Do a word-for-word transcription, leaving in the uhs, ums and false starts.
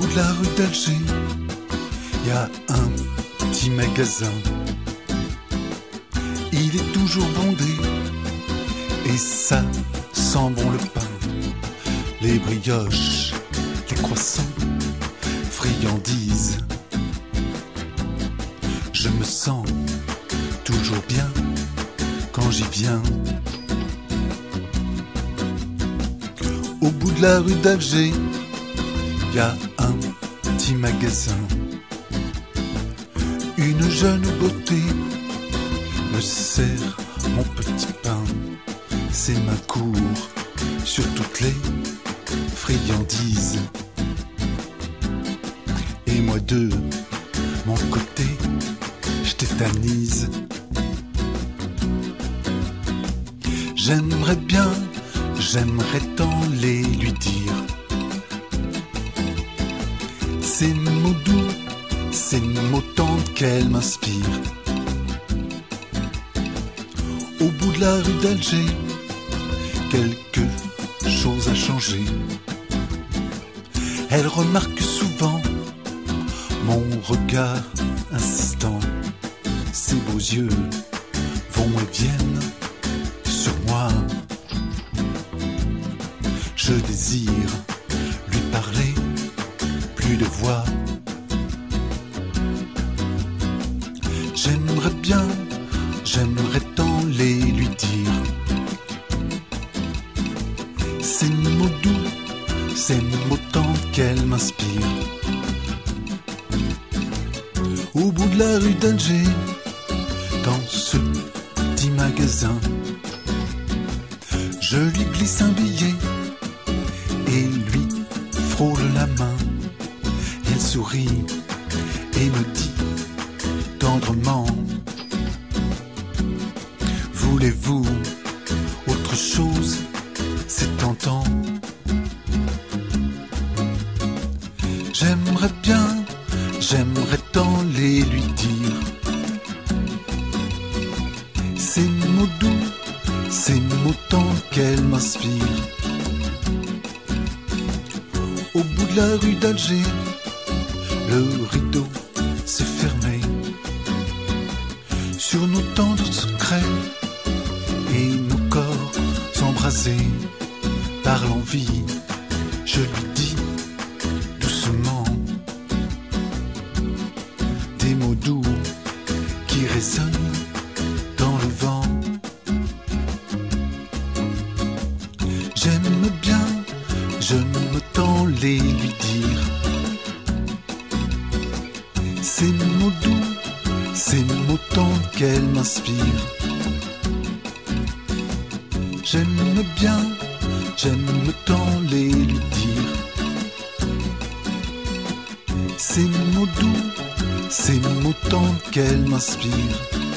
de la rue d'Alger, y a un petit magasin. Il est toujours bondé et ça sent bon le pain, les brioches, les croissants, friandises. Je me sens toujours bien quand j'y viens. Au bout de la rue d'Alger, y a un petit magasin. Une jeune beauté me sert mon petit pain. C'est ma cour sur toutes les friandises. Et moi de mon côté, je tétanise. J'aimerais bien, j'aimerais tant les lui dire. Ces mots doux, ces mots tendres qu'elle m'inspire. Au bout de la rue d'Alger, quelque chose a changé. Elle remarque souvent mon regard insistant. Ses beaux yeux vont et viennent sur moi. Je désire lui parler, plus de voix. J'aimerais bien, j'aimerais tant les lui dire. Ces mots doux, ces mots tendres qu'elle m'inspire. Au bout de la rue d'Alger, dans ce petit magasin, je lui glisse un billet et lui frôle la main. Elle sourit et me dit tendrement: voulez-vous autre chose? C'est tentant. J'aimerais bien, j'aimerais tant les lui dire. Ces mots doux, ces mots tendres qu'elle m'inspire. Au bout de la rue d'Alger, le rideau s'est fermé sur nos tendres secrets et nos corps embrasés par l'envie. Je lui dis doucement des mots doux qui résonnent dans le vent. J'aime bien, je me tends les lui dire. Ces mots doux, ces mots tendres qu'elle m'inspire. J'aime bien, j'aime tant les lui dire. Ces mots doux, ces mots tendres qu'elle m'inspire.